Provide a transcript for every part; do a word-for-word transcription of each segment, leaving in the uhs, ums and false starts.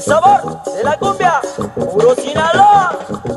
sabor de la cumbia, puro Sinaloa.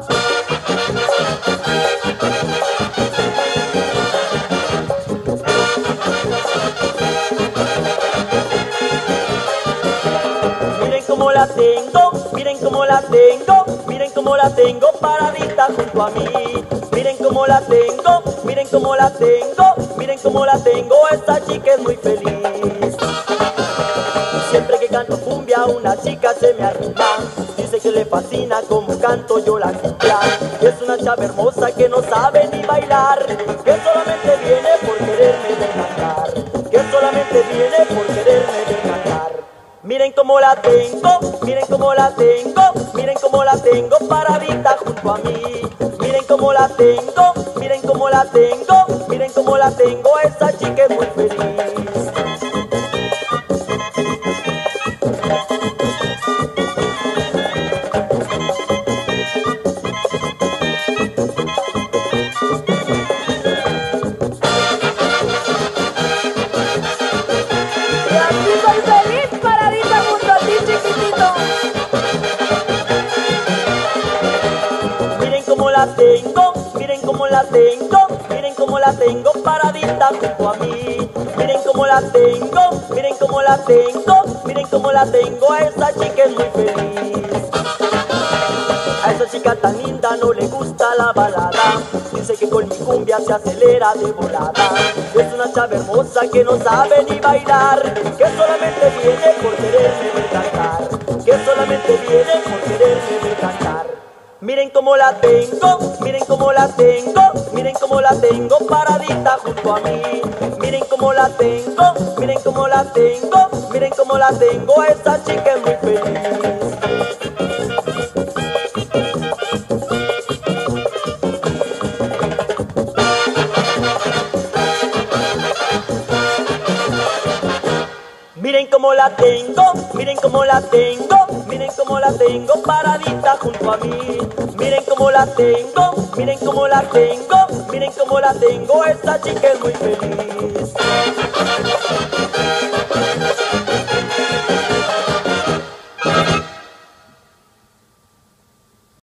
Miren cómo la tengo, miren cómo la tengo, miren cómo la tengo paradita junto a mí. Miren cómo la tengo, miren cómo la tengo, miren cómo la tengo, esta chica es muy feliz. Siempre que canto cumbia una chica se me arrima, dice que le fascina como canto yo la cumbia. Es una chava hermosa que no sabe ni bailar, que solamente viene por quererme decantar, que solamente viene por quererme decantar. Miren cómo la tengo, miren cómo la tengo, miren cómo la tengo paradita junto a mí. Miren cómo la tengo, miren cómo la tengo, miren cómo la tengo, esta chica es muy feliz. Y así soy feliz paradita junto a ti, chiquitito. Miren cómo la tengo, miren cómo la tengo, miren cómo la tengo paradita junto a mí. Miren cómo la tengo, miren cómo la tengo, miren cómo la tengo, esa chica es muy feliz. A esa chica tan linda no le gusta la balada, dice que con mi cumbia se acelera de volada. Es una chava hermosa que no sabe ni bailar, que solamente viene por quererme cantar, que solamente viene por quererme cantar. Miren cómo la tengo, miren cómo la tengo, miren cómo la tengo paradita junto a mí. Miren cómo la tengo, miren cómo la tengo, miren cómo la tengo, esta chica es muy feliz. Miren cómo la tengo, miren cómo la tengo, miren cómo la tengo paradita junto a mí. Miren cómo la tengo, miren cómo la tengo, miren cómo la tengo, esta chica es muy feliz.